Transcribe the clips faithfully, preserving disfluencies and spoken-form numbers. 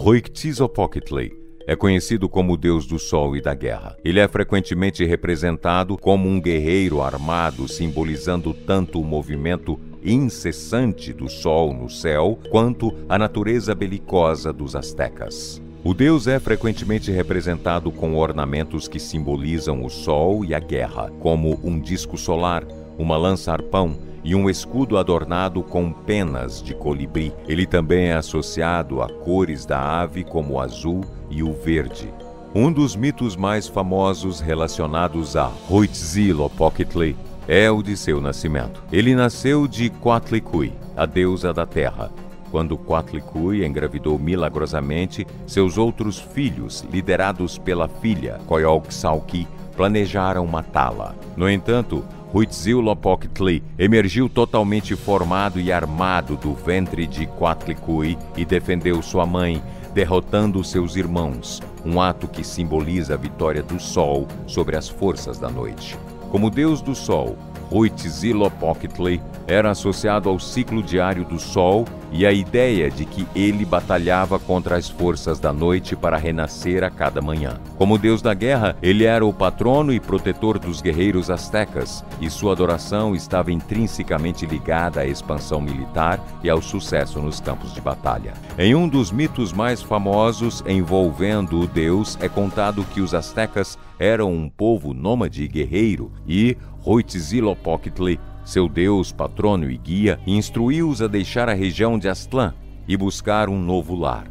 Huitzilopochtli é conhecido como o deus do sol e da guerra. Ele é frequentemente representado como um guerreiro armado, simbolizando tanto o movimento incessante do sol no céu, quanto a natureza belicosa dos astecas. O deus é frequentemente representado com ornamentos que simbolizam o sol e a guerra, como um disco solar, uma lança-arpão e um escudo adornado com penas de colibri. Ele também é associado a cores da ave como o azul e o verde. Um dos mitos mais famosos relacionados a Huitzilopochtli é o de seu nascimento. Ele nasceu de Coatlicue, a deusa da terra. Quando Coatlicue engravidou milagrosamente, seus outros filhos, liderados pela filha Coyolxauhqui, planejaram matá-la. No entanto, Huitzilopochtli emergiu totalmente formado e armado do ventre de Coatlicue e defendeu sua mãe, derrotando seus irmãos, um ato que simboliza a vitória do sol sobre as forças da noite. Como deus do sol, Huitzilopochtli era associado ao ciclo diário do sol e à ideia de que ele batalhava contra as forças da noite para renascer a cada manhã. Como deus da guerra, ele era o patrono e protetor dos guerreiros astecas, e sua adoração estava intrinsecamente ligada à expansão militar e ao sucesso nos campos de batalha. Em um dos mitos mais famosos envolvendo o deus, é contado que os astecas eram um povo nômade e guerreiro, e Huitzilopochtli, seu deus, patrono e guia, instruiu-os a deixar a região de Aztlán e buscar um novo lar.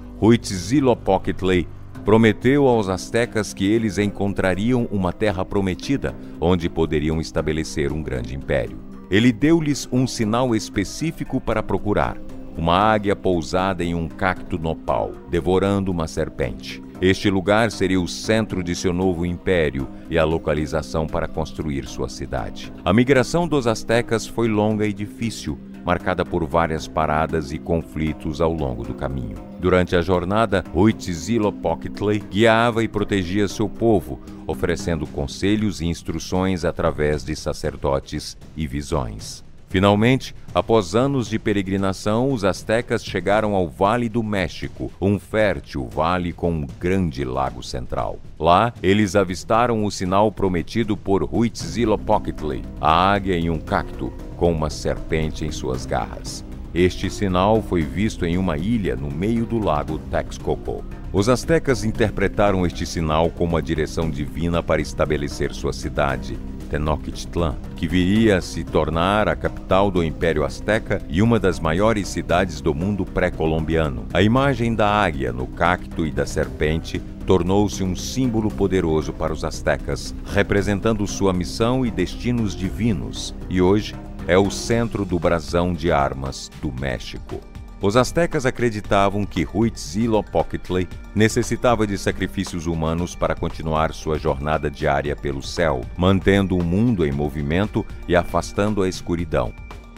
Huitzilopochtli prometeu aos astecas que eles encontrariam uma terra prometida, onde poderiam estabelecer um grande império. Ele deu-lhes um sinal específico para procurar: uma águia pousada em um cacto nopal, devorando uma serpente. Este lugar seria o centro de seu novo império e a localização para construir sua cidade. A migração dos astecas foi longa e difícil, marcada por várias paradas e conflitos ao longo do caminho. Durante a jornada, Huitzilopochtli guiava e protegia seu povo, oferecendo conselhos e instruções através de sacerdotes e visões. Finalmente, após anos de peregrinação, os astecas chegaram ao Vale do México, um fértil vale com um grande lago central. Lá, eles avistaram o sinal prometido por Huitzilopochtli, a águia em um cacto, com uma serpente em suas garras. Este sinal foi visto em uma ilha no meio do lago Texcoco. Os astecas interpretaram este sinal como a direção divina para estabelecer sua cidade, Tenochtitlan, que viria a se tornar a capital do Império Azteca e uma das maiores cidades do mundo pré-colombiano. A imagem da águia no cacto e da serpente tornou-se um símbolo poderoso para os astecas, representando sua missão e destinos divinos, e hoje é o centro do brasão de armas do México. Os astecas acreditavam que Huitzilopochtli necessitava de sacrifícios humanos para continuar sua jornada diária pelo céu, mantendo o mundo em movimento e afastando a escuridão.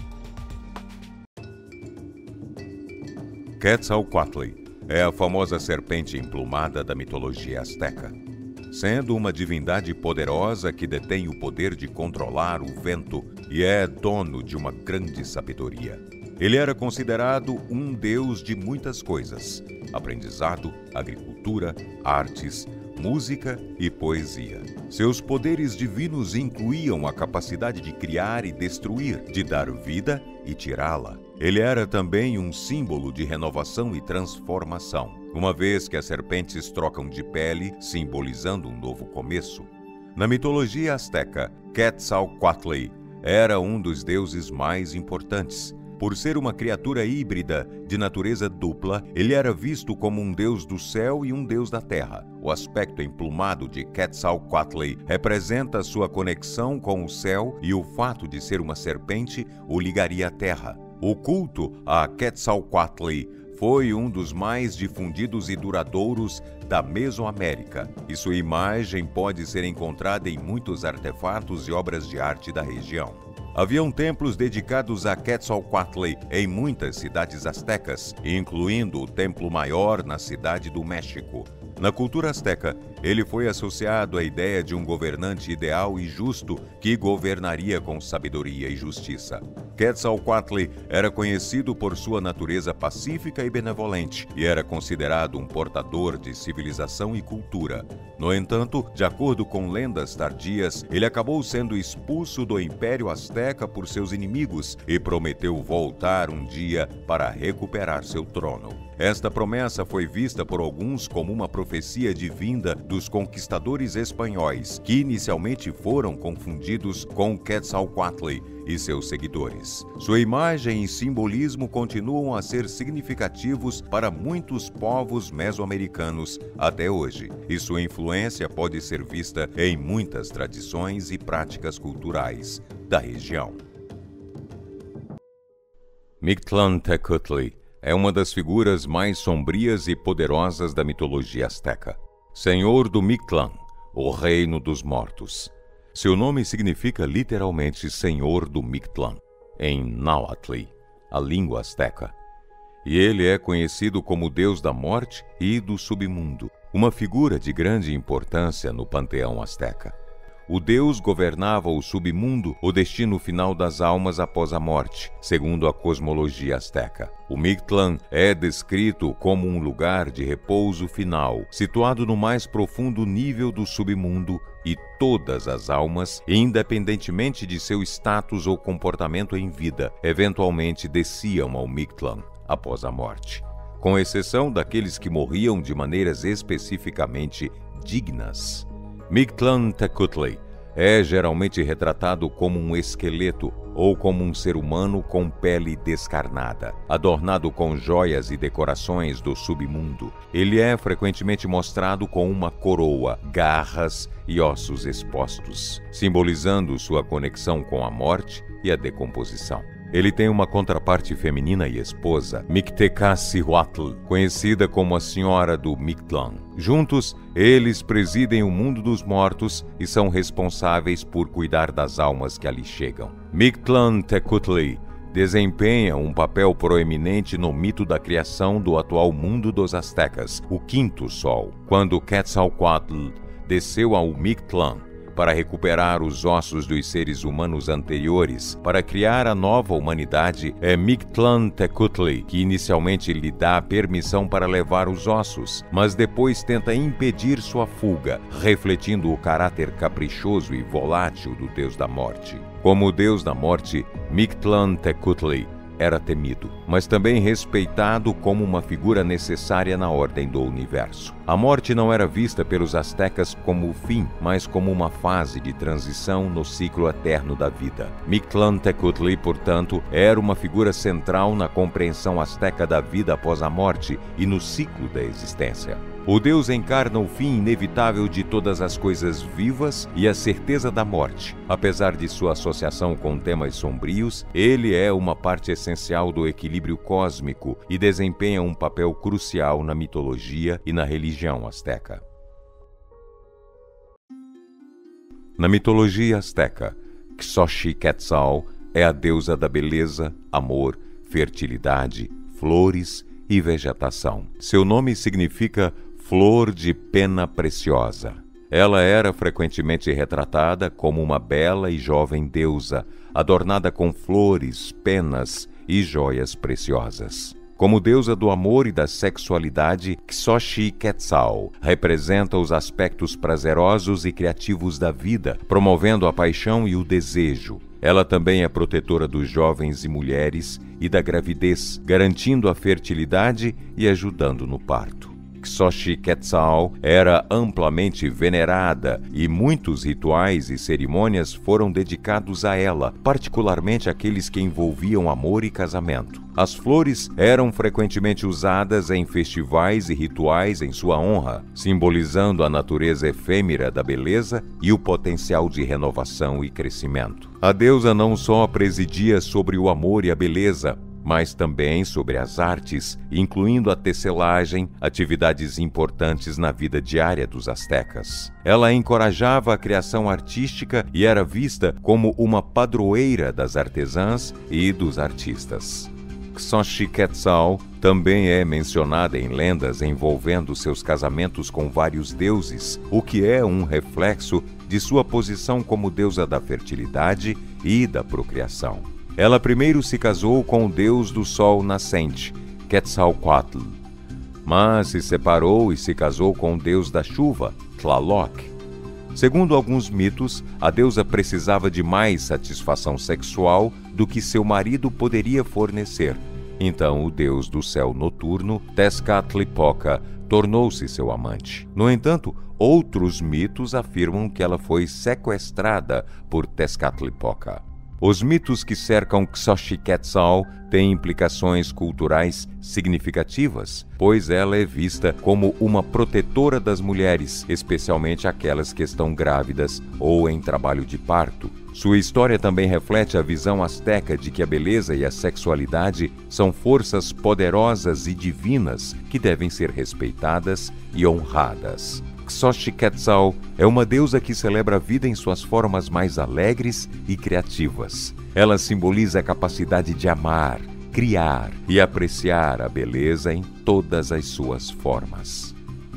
Quetzalcoatl é a famosa serpente emplumada da mitologia asteca. Sendo uma divindade poderosa que detém o poder de controlar o vento e é dono de uma grande sabedoria. Ele era considerado um deus de muitas coisas: aprendizado, agricultura, artes, música e poesia. Seus poderes divinos incluíam a capacidade de criar e destruir, de dar vida e tirá-la. Ele era também um símbolo de renovação e transformação, uma vez que as serpentes trocam de pele, simbolizando um novo começo. Na mitologia asteca, Quetzalcoatl era um dos deuses mais importantes. Por ser uma criatura híbrida de natureza dupla, ele era visto como um deus do céu e um deus da terra. O aspecto emplumado de Quetzalcoatl representa sua conexão com o céu, e o fato de ser uma serpente o ligaria à terra. O culto a Quetzalcoatl foi um dos mais difundidos e duradouros da Mesoamérica, e sua imagem pode ser encontrada em muitos artefatos e obras de arte da região. Haviam templos dedicados a Quetzalcoatl em muitas cidades astecas, incluindo o Templo Maior na cidade do México. Na cultura asteca, ele foi associado à ideia de um governante ideal e justo que governaria com sabedoria e justiça. Quetzalcoatl era conhecido por sua natureza pacífica e benevolente e era considerado um portador de civilização e cultura. No entanto, de acordo com lendas tardias, ele acabou sendo expulso do Império Azteca por seus inimigos e prometeu voltar um dia para recuperar seu trono. Esta promessa foi vista por alguns como uma profecia divinda dos conquistadores espanhóis, que inicialmente foram confundidos com Quetzalcoatl e seus seguidores. Sua imagem e simbolismo continuam a ser significativos para muitos povos mesoamericanos até hoje, e sua influência pode ser vista em muitas tradições e práticas culturais da região. Mictlantecutli é uma das figuras mais sombrias e poderosas da mitologia asteca. Senhor do Mictlán, o reino dos mortos. Seu nome significa literalmente Senhor do Mictlán, em náhuatl, a língua asteca. E ele é conhecido como Deus da morte e do submundo, uma figura de grande importância no panteão asteca. O deus governava o submundo, o destino final das almas após a morte, segundo a cosmologia asteca. O Mictlán é descrito como um lugar de repouso final, situado no mais profundo nível do submundo, e todas as almas, independentemente de seu status ou comportamento em vida, eventualmente desciam ao Mictlán após a morte, com exceção daqueles que morriam de maneiras especificamente dignas. Mictlantecutli é geralmente retratado como um esqueleto ou como um ser humano com pele descarnada, adornado com joias e decorações do submundo. Ele é frequentemente mostrado com uma coroa, garras e ossos expostos, simbolizando sua conexão com a morte e a decomposição. Ele tem uma contraparte feminina e esposa, Mictecacihuatl, conhecida como a Senhora do Mictlán. Juntos, eles presidem o mundo dos mortos e são responsáveis por cuidar das almas que ali chegam. Mictlantecutli desempenha um papel proeminente no mito da criação do atual mundo dos astecas, o Quinto Sol, quando Quetzalcoatl desceu ao Mictlán para recuperar os ossos dos seres humanos anteriores, para criar a nova humanidade. É Mictlantecutli que inicialmente lhe dá a permissão para levar os ossos, mas depois tenta impedir sua fuga, refletindo o caráter caprichoso e volátil do Deus da Morte. Como Deus da Morte, Mictlantecutli era temido, mas também respeitado como uma figura necessária na ordem do universo. A morte não era vista pelos astecas como o fim, mas como uma fase de transição no ciclo eterno da vida. Mictlantecutli, portanto, era uma figura central na compreensão asteca da vida após a morte e no ciclo da existência. O Deus encarna o fim inevitável de todas as coisas vivas e a certeza da morte. Apesar de sua associação com temas sombrios, ele é uma parte essencial do equilíbrio cósmico e desempenha um papel crucial na mitologia e na religião asteca. Na mitologia asteca, Xochiquetzal é a deusa da beleza, amor, fertilidade, flores e vegetação. Seu nome significa flor de pena preciosa. Ela era frequentemente retratada como uma bela e jovem deusa, adornada com flores, penas e joias preciosas. Como deusa do amor e da sexualidade, Xochiquetzal representa os aspectos prazerosos e criativos da vida, promovendo a paixão e o desejo. Ela também é protetora dos jovens e mulheres e da gravidez, garantindo a fertilidade e ajudando no parto. Xochiquetzal era amplamente venerada e muitos rituais e cerimônias foram dedicados a ela, particularmente aqueles que envolviam amor e casamento. As flores eram frequentemente usadas em festivais e rituais em sua honra, simbolizando a natureza efêmera da beleza e o potencial de renovação e crescimento. A deusa não só presidia sobre o amor e a beleza, mas também sobre as artes, incluindo a tecelagem, atividades importantes na vida diária dos astecas. Ela encorajava a criação artística e era vista como uma padroeira das artesãs e dos artistas. Xochiquetzal também é mencionada em lendas envolvendo seus casamentos com vários deuses, o que é um reflexo de sua posição como deusa da fertilidade e da procriação. Ela primeiro se casou com o deus do sol nascente, Quetzalcoatl, mas se separou e se casou com o deus da chuva, Tlaloc. Segundo alguns mitos, a deusa precisava de mais satisfação sexual do que seu marido poderia fornecer. Então o deus do céu noturno, Tezcatlipoca, tornou-se seu amante. No entanto, outros mitos afirmam que ela foi sequestrada por Tezcatlipoca. Os mitos que cercam Xochiquetzal têm implicações culturais significativas, pois ela é vista como uma protetora das mulheres, especialmente aquelas que estão grávidas ou em trabalho de parto. Sua história também reflete a visão asteca de que a beleza e a sexualidade são forças poderosas e divinas que devem ser respeitadas e honradas. Xochiquetzal é uma deusa que celebra a vida em suas formas mais alegres e criativas. Ela simboliza a capacidade de amar, criar e apreciar a beleza em todas as suas formas.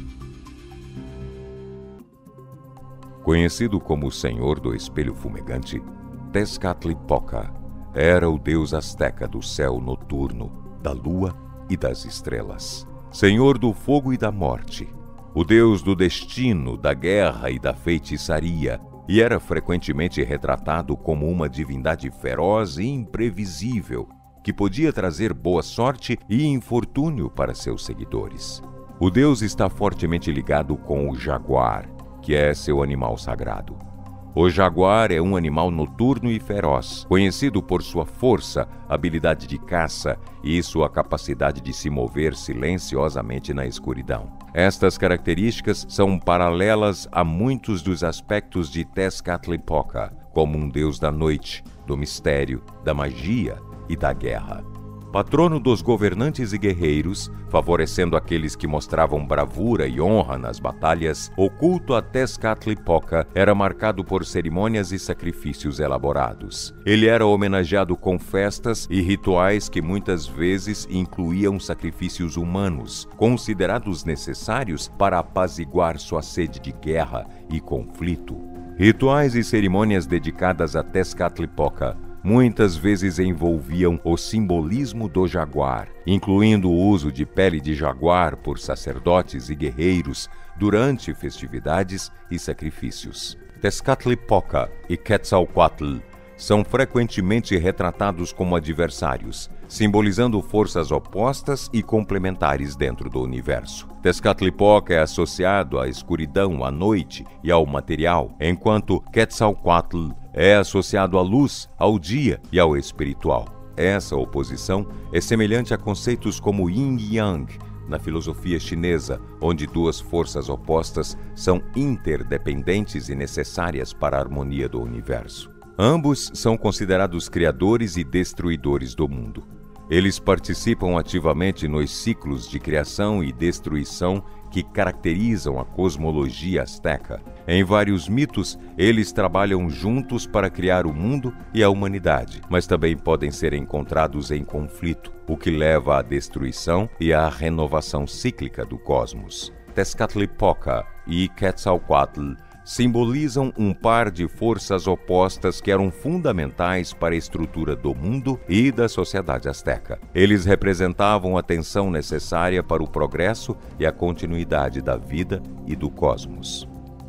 Conhecido como o Senhor do Espelho Fumegante, Tezcatlipoca era o deus asteca do céu noturno, da lua e das estrelas. Senhor do fogo e da morte, o deus do destino, da guerra e da feitiçaria, e era frequentemente retratado como uma divindade feroz e imprevisível, que podia trazer boa sorte e infortúnio para seus seguidores. O deus está fortemente ligado com o jaguar, que é seu animal sagrado. O jaguar é um animal noturno e feroz, conhecido por sua força, habilidade de caça e sua capacidade de se mover silenciosamente na escuridão. Estas características são paralelas a muitos dos aspectos de Tezcatlipoca, como um deus da noite, do mistério, da magia e da guerra. Patrono dos governantes e guerreiros, favorecendo aqueles que mostravam bravura e honra nas batalhas, o culto a Tezcatlipoca era marcado por cerimônias e sacrifícios elaborados. Ele era homenageado com festas e rituais que muitas vezes incluíam sacrifícios humanos, considerados necessários para apaziguar sua sede de guerra e conflito. Rituais e cerimônias dedicadas a Tezcatlipoca muitas vezes envolviam o simbolismo do jaguar, incluindo o uso de pele de jaguar por sacerdotes e guerreiros durante festividades e sacrifícios. Tezcatlipoca e Quetzalcoatl são frequentemente retratados como adversários, simbolizando forças opostas e complementares dentro do universo. Tezcatlipoca é associado à escuridão, à noite e ao material, enquanto Quetzalcoatl é associado à luz, ao dia e ao espiritual. Essa oposição é semelhante a conceitos como Yin e Yang na filosofia chinesa, onde duas forças opostas são interdependentes e necessárias para a harmonia do universo. Ambos são considerados criadores e destruidores do mundo. Eles participam ativamente nos ciclos de criação e destruição que caracterizam a cosmologia asteca. Em vários mitos, eles trabalham juntos para criar o mundo e a humanidade, mas também podem ser encontrados em conflito, o que leva à destruição e à renovação cíclica do cosmos. Tezcatlipoca e Quetzalcoatl simbolizam um par de forças opostas que eram fundamentais para a estrutura do mundo e da sociedade asteca. Eles representavam a tensão necessária para o progresso e a continuidade da vida e do cosmos.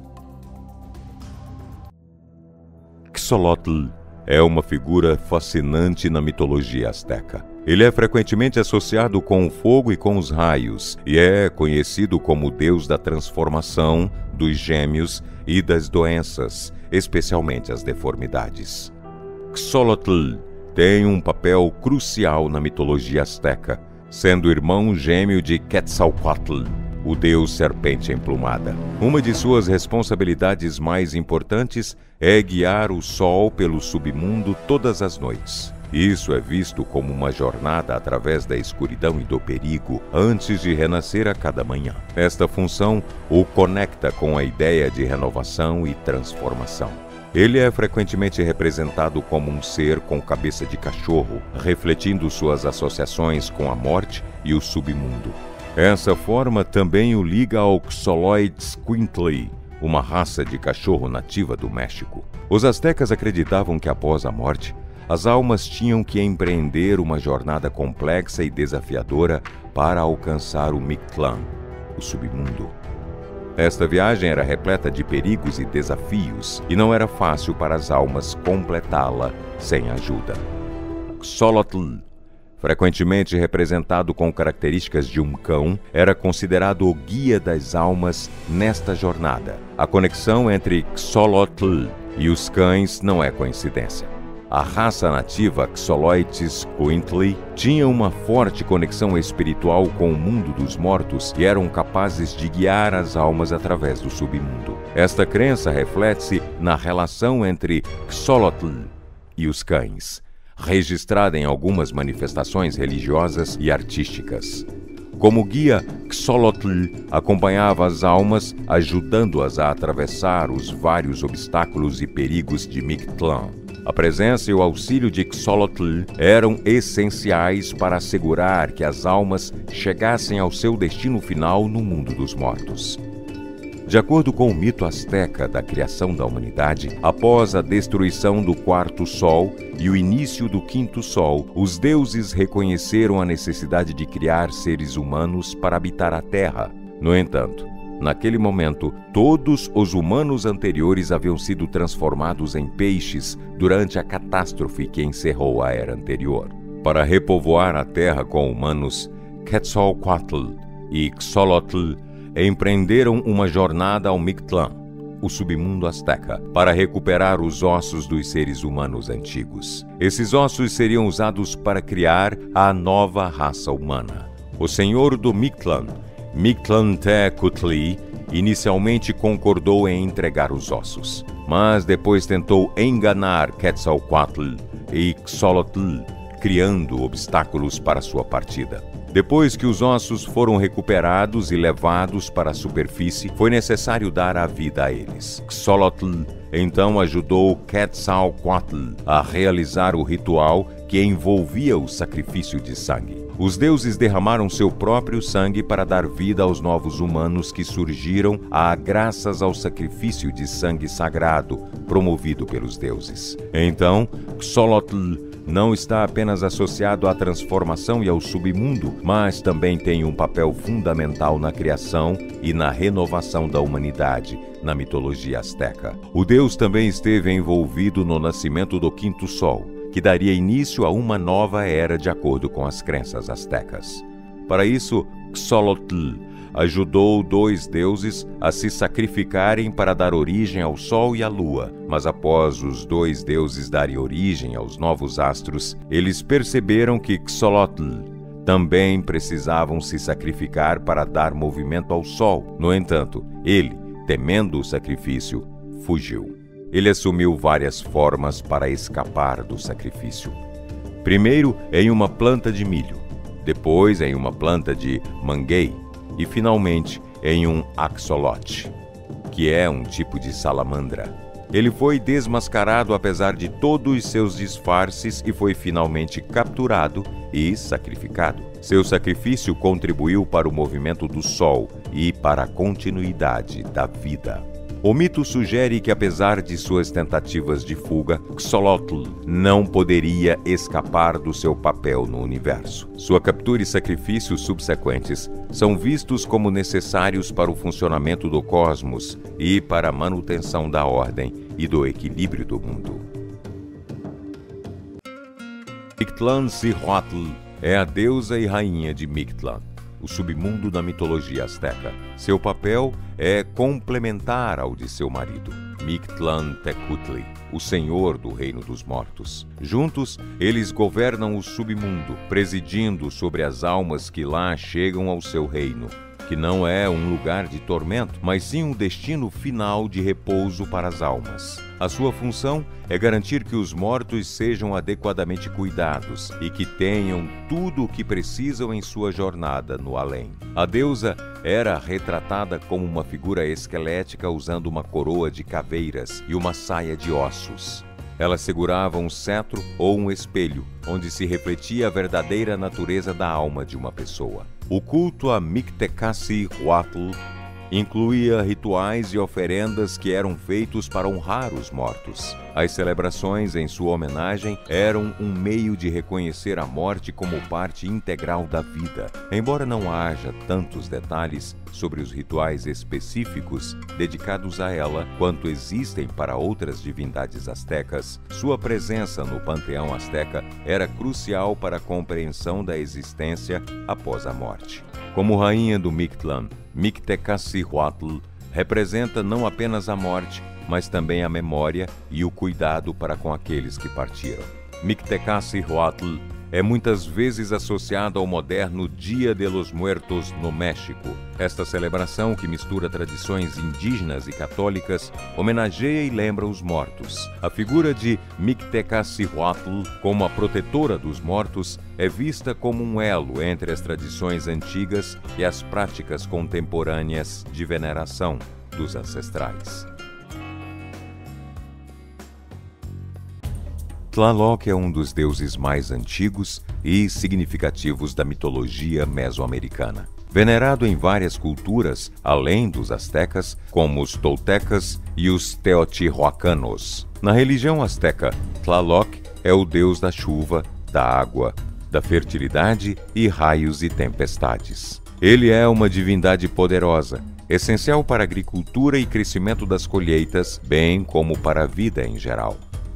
Xolotl é uma figura fascinante na mitologia asteca. Ele é frequentemente associado com o fogo e com os raios, e é conhecido como o deus da transformação, dos gêmeos e das doenças, especialmente as deformidades. Xolotl tem um papel crucial na mitologia asteca, sendo irmão gêmeo de Quetzalcoatl, o deus serpente emplumada. Uma de suas responsabilidades mais importantes é guiar o sol pelo submundo todas as noites. Isso é visto como uma jornada através da escuridão e do perigo antes de renascer a cada manhã. Esta função o conecta com a ideia de renovação e transformação. Ele é frequentemente representado como um ser com cabeça de cachorro, refletindo suas associações com a morte e o submundo. Essa forma também o liga ao Xoloitzcuintli, uma raça de cachorro nativa do México. Os astecas acreditavam que após a morte, As almas tinham que empreender uma jornada complexa e desafiadora para alcançar o Mictlan, o submundo. Esta viagem era repleta de perigos e desafios, e não era fácil para as almas completá-la sem ajuda. Xolotl, frequentemente representado com características de um cão, era considerado o guia das almas nesta jornada. A conexão entre Xolotl e os cães não é coincidência. A raça nativa Xoloides Quintli tinha uma forte conexão espiritual com o mundo dos mortos e eram capazes de guiar as almas através do submundo. Esta crença reflete-se na relação entre Xolotl e os cães, registrada em algumas manifestações religiosas e artísticas. Como guia, Xolotl acompanhava as almas, ajudando-as a atravessar os vários obstáculos e perigos de Mictlan. A presença e o auxílio de Xolotl eram essenciais para assegurar que as almas chegassem ao seu destino final no mundo dos mortos. De acordo com o mito asteca da criação da humanidade, após a destruição do quarto sol e o início do quinto sol, os deuses reconheceram a necessidade de criar seres humanos para habitar a Terra. No entanto, naquele momento, todos os humanos anteriores haviam sido transformados em peixes durante a catástrofe que encerrou a era anterior. Para repovoar a Terra com humanos, Quetzalcoatl e Xolotl empreenderam uma jornada ao Mictlan, o submundo azteca, para recuperar os ossos dos seres humanos antigos. Esses ossos seriam usados para criar a nova raça humana. O senhor do Mictlan, Mictlantecutli, inicialmente concordou em entregar os ossos, mas depois tentou enganar Quetzalcoatl e Xolotl, criando obstáculos para sua partida. Depois que os ossos foram recuperados e levados para a superfície, foi necessário dar a vida a eles. Xolotl então ajudou Quetzalcoatl a realizar o ritual que envolvia o sacrifício de sangue. Os deuses derramaram seu próprio sangue para dar vida aos novos humanos que surgiram a graças ao sacrifício de sangue sagrado promovido pelos deuses. Então, Xolotl não está apenas associado à transformação e ao submundo, mas também tem um papel fundamental na criação e na renovação da humanidade na mitologia azteca. O deus também esteve envolvido no nascimento do quinto sol, que daria início a uma nova era de acordo com as crenças aztecas. Para isso, Xolotl ajudou dois deuses a se sacrificarem para dar origem ao Sol e à Lua, mas após os dois deuses darem origem aos novos astros, eles perceberam que Xolotl também precisavam se sacrificar para dar movimento ao Sol. No entanto, ele, temendo o sacrifício, fugiu. Ele assumiu várias formas para escapar do sacrifício. Primeiro em uma planta de milho, depois em uma planta de manguei e finalmente em um axolote, que é um tipo de salamandra. Ele foi desmascarado apesar de todos os seus disfarces e foi finalmente capturado e sacrificado. Seu sacrifício contribuiu para o movimento do Sol e para a continuidade da vida. O mito sugere que, apesar de suas tentativas de fuga, Xolotl não poderia escapar do seu papel no universo. Sua captura e sacrifícios subsequentes são vistos como necessários para o funcionamento do cosmos e para a manutenção da ordem e do equilíbrio do mundo. Mictlantecuhtli é a deusa e rainha de Mictlan, o submundo da mitologia azteca. Seu papel é complementar ao de seu marido, Mictlantecutli, o senhor do reino dos mortos. Juntos, eles governam o submundo, presidindo sobre as almas que lá chegam ao seu reino, que não é um lugar de tormento, mas sim um destino final de repouso para as almas. A sua função é garantir que os mortos sejam adequadamente cuidados e que tenham tudo o que precisam em sua jornada no além. A deusa era retratada como uma figura esquelética usando uma coroa de caveiras e uma saia de ossos. Ela segurava um cetro ou um espelho, onde se refletia a verdadeira natureza da alma de uma pessoa. O culto a Mictecacihuatl incluía rituais e oferendas que eram feitos para honrar os mortos. As celebrações em sua homenagem eram um meio de reconhecer a morte como parte integral da vida. Embora não haja tantos detalhes sobre os rituais específicos dedicados a ela quanto existem para outras divindades astecas, sua presença no panteão asteca era crucial para a compreensão da existência após a morte. Como rainha do Mictlán, Mictecacihuatl representa não apenas a morte, mas também a memória e o cuidado para com aqueles que partiram. Mictecacihuatl é muitas vezes associado ao moderno Dia de los Muertos no México. Esta celebração, que mistura tradições indígenas e católicas, homenageia e lembra os mortos. A figura de Mictecacihuatl, como a protetora dos mortos, é vista como um elo entre as tradições antigas e as práticas contemporâneas de veneração dos ancestrais. Tlaloc é um dos deuses mais antigos e significativos da mitologia mesoamericana. Venerado em várias culturas, além dos astecas, como os toltecas e os teotihuacanos. Na religião asteca, Tlaloc é o deus da chuva, da água, da fertilidade e raios e tempestades. Ele é uma divindade poderosa, essencial para a agricultura e crescimento das colheitas, bem como para a vida em geral.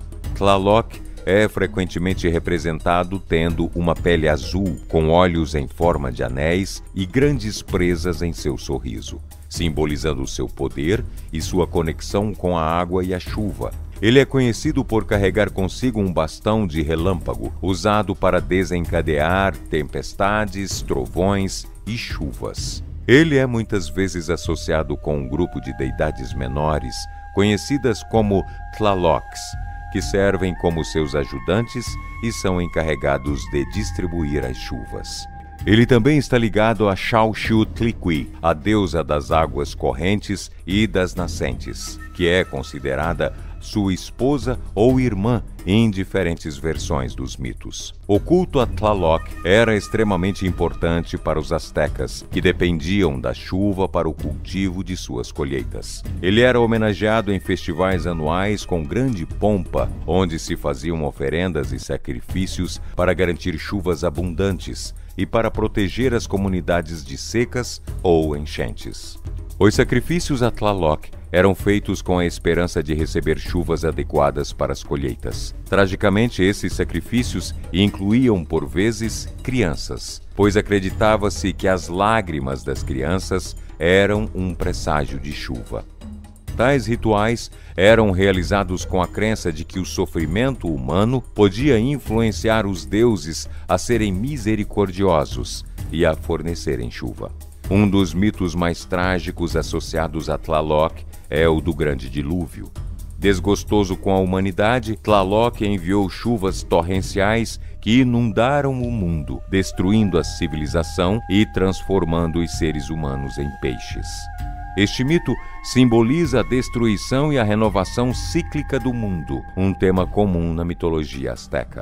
Tlaloc é frequentemente representado tendo uma pele azul, com olhos em forma de anéis e grandes presas em seu sorriso, simbolizando seu poder e sua conexão com a água e a chuva. Ele é conhecido por carregar consigo um bastão de relâmpago, usado para desencadear tempestades, trovões e chuvas. Ele é muitas vezes associado com um grupo de deidades menores, conhecidas como Tlalocs, que servem como seus ajudantes e são encarregados de distribuir as chuvas. Ele também está ligado a Xauxiuhtlicue, a deusa das águas correntes e das nascentes, que é considerada sua esposa ou irmã em diferentes versões dos mitos. O culto a Tlaloc era extremamente importante para os astecas, que dependiam da chuva para o cultivo de suas colheitas. Ele era homenageado em festivais anuais com grande pompa, onde se faziam oferendas e sacrifícios para garantir chuvas abundantes e para proteger as comunidades de secas ou enchentes. Os sacrifícios a Tlaloc eram feitos com a esperança de receber chuvas adequadas para as colheitas. Tragicamente, esses sacrifícios incluíam, por vezes, crianças, pois acreditava-se que as lágrimas das crianças eram um presságio de chuva. Tais rituais eram realizados com a crença de que o sofrimento humano podia influenciar os deuses a serem misericordiosos e a fornecerem chuva. Um dos mitos mais trágicos associados a Tlaloc é o do Grande Dilúvio. Desgostoso com a humanidade, Tlaloc enviou chuvas torrenciais que inundaram o mundo, destruindo a civilização e transformando os seres humanos em peixes. Este mito simboliza a destruição e a renovação cíclica do mundo, um tema comum na mitologia asteca.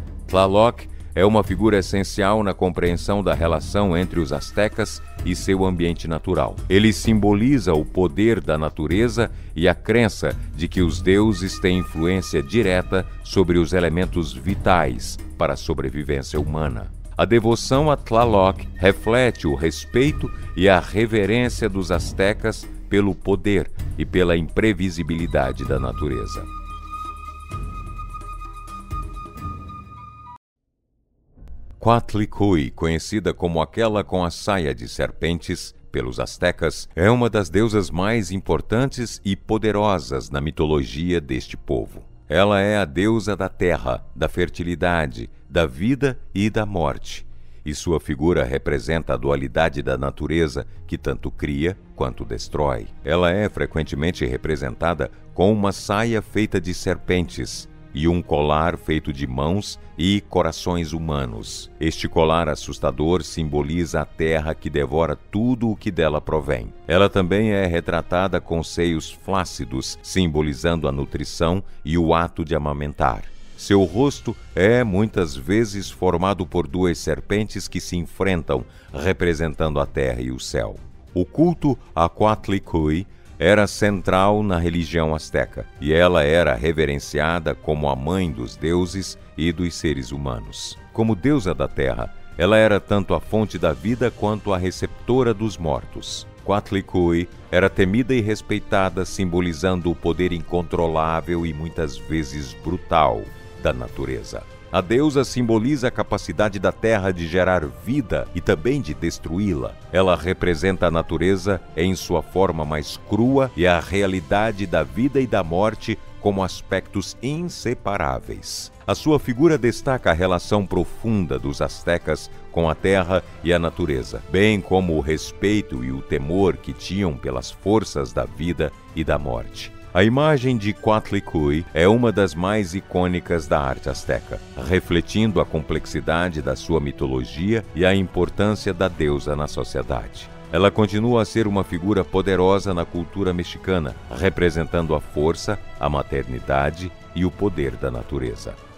Tlaloc é uma figura essencial na compreensão da relação entre os astecas e seu ambiente natural. Ele simboliza o poder da natureza e a crença de que os deuses têm influência direta sobre os elementos vitais para a sobrevivência humana. A devoção a Tlaloc reflete o respeito e a reverência dos astecas pelo poder e pela imprevisibilidade da natureza. Coatlicue, conhecida como aquela com a saia de serpentes pelos astecas, é uma das deusas mais importantes e poderosas na mitologia deste povo. Ela é a deusa da terra, da fertilidade, da vida e da morte, e sua figura representa a dualidade da natureza, que tanto cria quanto destrói. Ela é frequentemente representada com uma saia feita de serpentes e um colar feito de mãos e corações humanos. Este colar assustador simboliza a terra que devora tudo o que dela provém. Ela também é retratada com seios flácidos, simbolizando a nutrição e o ato de amamentar. Seu rosto é muitas vezes formado por duas serpentes que se enfrentam, representando a terra e o céu. O culto a Coatlicue era central na religião asteca, e ela era reverenciada como a mãe dos deuses e dos seres humanos. Como deusa da terra, ela era tanto a fonte da vida quanto a receptora dos mortos. Coatlicue era temida e respeitada, simbolizando o poder incontrolável e muitas vezes brutal da natureza. A deusa simboliza a capacidade da terra de gerar vida e também de destruí-la. Ela representa a natureza em sua forma mais crua e a realidade da vida e da morte como aspectos inseparáveis. A sua figura destaca a relação profunda dos astecas com a terra e a natureza, bem como o respeito e o temor que tinham pelas forças da vida e da morte. A imagem de Coatlicue é uma das mais icônicas da arte asteca, refletindo a complexidade da sua mitologia e a importância da deusa na sociedade. Ela continua a ser uma figura poderosa na cultura mexicana, representando a força, a maternidade e o poder da natureza.